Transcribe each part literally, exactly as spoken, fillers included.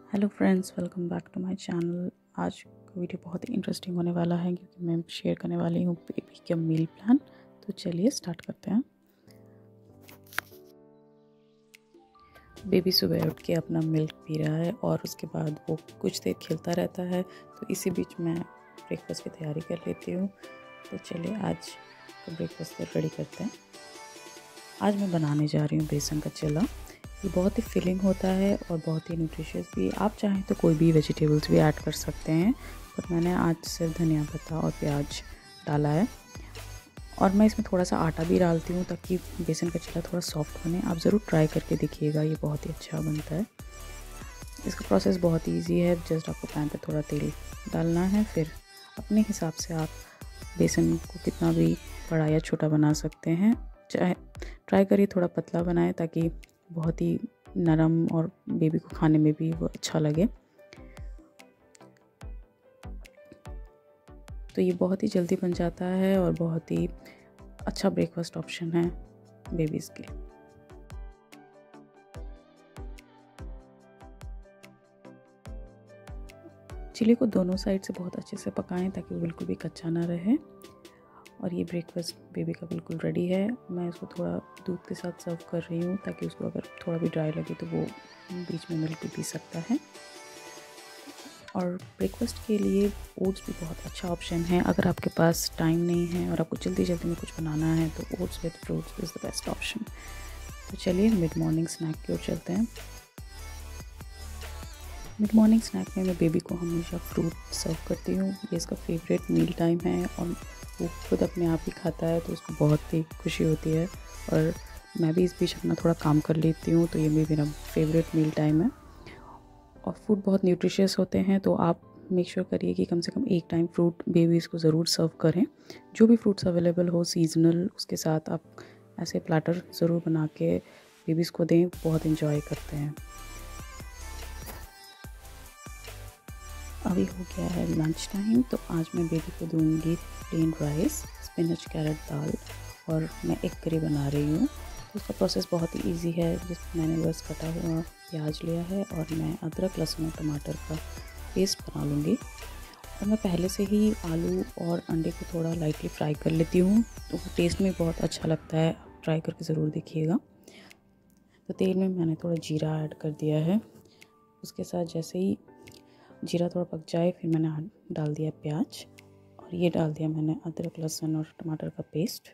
Hello friends, welcome back to my channel. आज का video बहुत ही इंटरेस्टिंग होने वाला है क्योंकि मैं शेयर करने वाली हूँ बेबी का मील प्लान। तो चलिए स्टार्ट करते हैं। बेबी सुबह उठ के अपना मिल्क पी रहा है और उसके बाद वो कुछ देर खेलता रहता है, तो इसी बीच मैं ब्रेकफास्ट की तैयारी कर लेती हूँ। तो चलिए आज का ब्रेकफास्ट रेडी करते हैं। आज मैं बनाने जा रही हूँ बेसन का चिल्ला। ये बहुत ही फिलिंग होता है और बहुत ही न्यूट्रिशियस भी। आप चाहें तो कोई भी वेजिटेबल्स भी ऐड कर सकते हैं, बट मैंने आज सिर्फ धनिया पत्ता और प्याज डाला है। और मैं इसमें थोड़ा सा आटा भी डालती हूँ ताकि बेसन का चिल्ला थोड़ा सॉफ्ट बने। आप ज़रूर ट्राई करके देखिएगा, ये बहुत ही अच्छा बनता है। इसका प्रोसेस बहुत ही ईजी है। जस्ट आपको पैन पे थोड़ा तेल डालना है, फिर अपने हिसाब से आप बेसन को कितना भी बड़ा या छोटा बना सकते हैं। चाहे ट्राई करिए थोड़ा पतला बनाए ताकि बहुत ही नरम और बेबी को खाने में भी वो अच्छा लगे। तो ये बहुत ही जल्दी बन जाता है और बहुत ही अच्छा ब्रेकफास्ट ऑप्शन है बेबीज़ के लिए। चिली को दोनों साइड से बहुत अच्छे से पकाएं ताकि वो बिल्कुल भी कच्चा ना रहे। और ये ब्रेकफास्ट बेबी का बिल्कुल रेडी है। मैं इसको थोड़ा दूध के साथ सर्व कर रही हूँ ताकि उसको अगर थोड़ा भी ड्राई लगे तो वो बीच में मिल्क भी पी सकता है। और ब्रेकफास्ट के लिए ओट्स भी बहुत अच्छा ऑप्शन है। अगर आपके पास टाइम नहीं है और आपको जल्दी जल्दी में कुछ बनाना है तो oats with fruits is the best option. तो चलिए मिड मॉर्निंग स्नैक की ओर चलते हैं। मिड मॉर्निंग स्नैक में मैं बेबी को हमेशा फ्रूट सर्व करती हूँ। ये इसका फेवरेट मील टाइम है और वो खुद अपने आप ही खाता है, तो उसको बहुत ही खुशी होती है। और मैं भी इस बीच अपना थोड़ा काम कर लेती हूँ, तो ये भी मेरा फेवरेट मील टाइम है। और फ्रूट बहुत न्यूट्रिशियस होते हैं, तो आप मेक श्योर करिए कि कम से कम एक टाइम फ्रूट बेबीज़ को ज़रूर सर्व करें। जो भी फ्रूट्स अवेलेबल हो सीजनल, उसके साथ आप ऐसे प्लाटर ज़रूर बना के बेबीज़ को दें, बहुत इंजॉय करते हैं। अभी हो गया है लंच टाइम, तो आज मैं बेबी को दूंगी प्लेन राइस, स्पिनच, कैरेट, दाल और मैं एग करी बना रही हूँ। तो उसका प्रोसेस बहुत ही इजी है। जिसमें मैंने बस कटा हुआ प्याज लिया है और मैं अदरक, लहसुन और टमाटर का पेस्ट बना लूँगी। और मैं पहले से ही आलू और अंडे को थोड़ा लाइटली फ्राई कर लेती हूँ, तो वो टेस्ट में बहुत अच्छा लगता है। ट्राई करके ज़रूर देखिएगा। तो तेल में मैंने थोड़ा जीरा ऐड कर दिया है। उसके साथ जैसे ही जीरा थोड़ा पक जाए, फिर मैंने डाल दिया प्याज और ये डाल दिया मैंने अदरक, लहसुन और टमाटर का पेस्ट।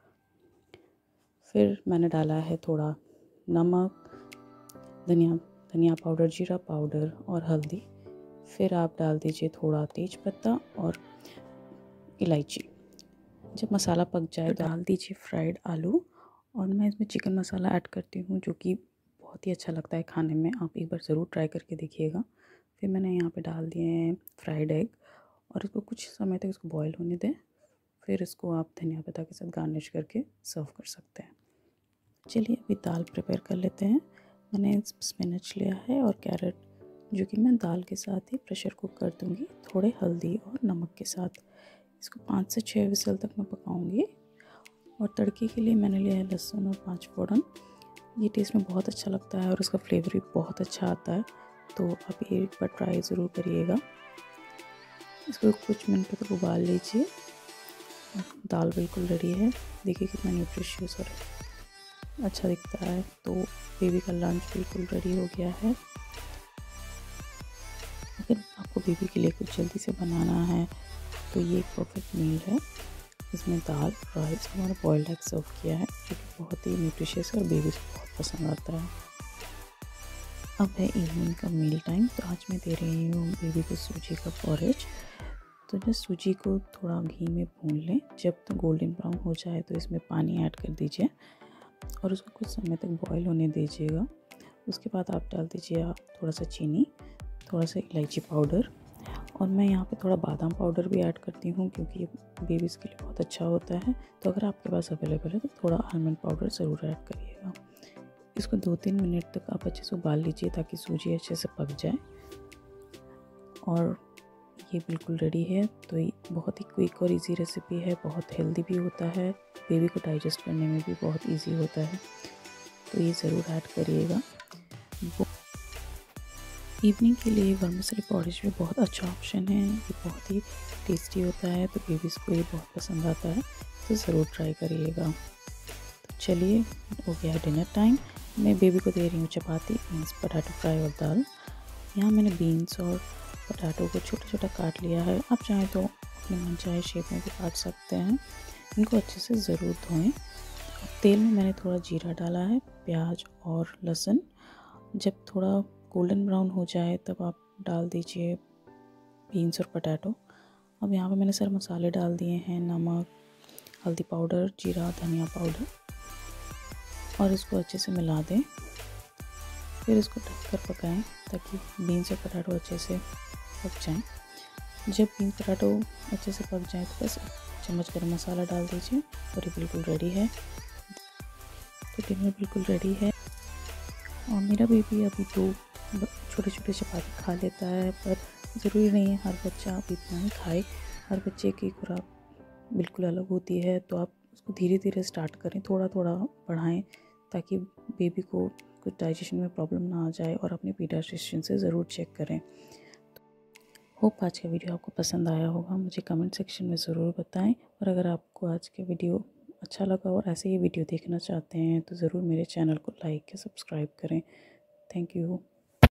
फिर मैंने डाला है थोड़ा नमक, धनिया धनिया पाउडर, जीरा पाउडर और हल्दी। फिर आप डाल दीजिए थोड़ा तेज पत्ता और इलायची। जब मसाला पक जाए तो डाल दीजिए फ्राइड आलू। और मैं इसमें चिकन मसाला ऐड करती हूँ जो कि बहुत ही अच्छा लगता है खाने में। आप एक बार ज़रूर ट्राई करके देखिएगा। फिर मैंने यहाँ पे डाल दिए हैं फ्राइड एग और इसको कुछ समय तक इसको बॉईल होने दें। फिर इसको आप धनिया पत्ता के साथ गार्निश करके सर्व कर सकते हैं। चलिए अभी दाल प्रिपेयर कर लेते हैं। मैंने स्पिनच लिया है और कैरेट, जो कि मैं दाल के साथ ही प्रेशर कुक कर दूँगी थोड़े हल्दी और नमक के साथ। इसको पाँच से छः विसल तक मैं पकाऊँगी। और तड़के के लिए मैंने लिया है लहसुन और पाँच फोड़न। ये टेस्ट में बहुत अच्छा लगता है और उसका फ्लेवर भी बहुत अच्छा आता है, तो आप ये एक बार ट्राई ज़रूर करिएगा। इसको कुछ मिनटों तक उबाल लीजिए। दाल बिल्कुल रेडी है। देखिए कितना न्यूट्रिशियस और अच्छा दिखता है। तो बेबी का लंच बिल्कुल रेडी हो गया है। अगर आपको बेबी के लिए कुछ जल्दी से बनाना है तो ये एक परफेक्ट मील है। इसमें दाल, राइस और बॉइल्ड एग सर्व किया है, जो कि बहुत ही न्यूट्रिशियस है और बेबी को बहुत पसंद आता है। अब है इवनिंग का मील टाइम। तो आज मैं दे रही हूँ बेबी को सूजी का पॉरेज। तो जस्ट सूजी को थोड़ा घी में भून लें। जब तो गोल्डन ब्राउन हो जाए तो इसमें पानी ऐड कर दीजिए और उसको कुछ समय तक बॉईल होने दीजिएगा। उसके बाद आप डाल दीजिए आप थोड़ा सा चीनी, थोड़ा सा इलायची पाउडर और मैं यहाँ पे थोड़ा बादाम पाउडर भी ऐड करती हूँ क्योंकि ये बेबीज़ के लिए बहुत अच्छा होता है। तो अगर आपके पास अवेलेबल है तो थोड़ा आलमंड पाउडर ज़रूर ऐड करिएगा। इसको दो तीन मिनट तक आप अच्छे से उबाल लीजिए ताकि सूजी अच्छे से पक जाए। और ये बिल्कुल रेडी है। तो ये बहुत ही क्विक और इजी रेसिपी है, बहुत हेल्दी भी होता है, बेबी को डाइजेस्ट करने में भी बहुत इजी होता है। तो ये ज़रूर ऐड करिएगा। इवनिंग के लिए वर्मिसेली पॉरिज भी बहुत अच्छा ऑप्शन है। ये बहुत ही टेस्टी होता है, तो बेबीज़ को ये बहुत पसंद आता है, तो ज़रूर ट्राई करिएगा। तो चलिए, हो गया है डिनर टाइम। मैं बेबी को दे रही हूँ चपाती, मीन्स पोटैटो फ्राई और दाल। यहाँ मैंने बीन्स और पोटैटो को छोटा छोटा काट लिया है। आप चाहें तो अपने मन चाहे शेप में भी काट सकते हैं। इनको अच्छे से ज़रूर धोएं। तेल में मैंने थोड़ा जीरा डाला है, प्याज और लहसुन। जब थोड़ा गोल्डन ब्राउन हो जाए तब आप डाल दीजिए बीन्स और पोटैटो। अब यहाँ पे मैंने सारे मसाले डाल दिए हैं, नमक, हल्दी पाउडर, जीरा, धनिया पाउडर, और इसको अच्छे से मिला दें। फिर इसको ढककर पकाएं ताकि बीन्स और पोटैटो अच्छे से पक जाएं। जब बीन्स पोटैटो अच्छे से पक जाए तो बस चम्मच गरम मसाला डाल दीजिए और ये बिल्कुल रेडी है। तो डिनर बिल्कुल रेडी है। और मेरा बेबी अभी दो छोटे छोटे चपाती खा लेता है, पर ज़रूरी नहीं है हर बच्चा अब इतना ही खाए। हर बच्चे की खुराक बिल्कुल अलग होती है, तो आप उसको धीरे धीरे स्टार्ट करें, थोड़ा थोड़ा बढ़ाएं, ताकि बेबी को कुछ डाइजेशन में प्रॉब्लम ना आ जाए। और अपने पीडियाट्रिशियन से ज़रूर चेक करें। होप आज का वीडियो आपको पसंद आया होगा, मुझे कमेंट सेक्शन में ज़रूर बताएं। और अगर आपको आज का वीडियो अच्छा लगा और ऐसे ही वीडियो देखना चाहते हैं तो ज़रूर मेरे चैनल को लाइक या सब्सक्राइब करें। Thank you.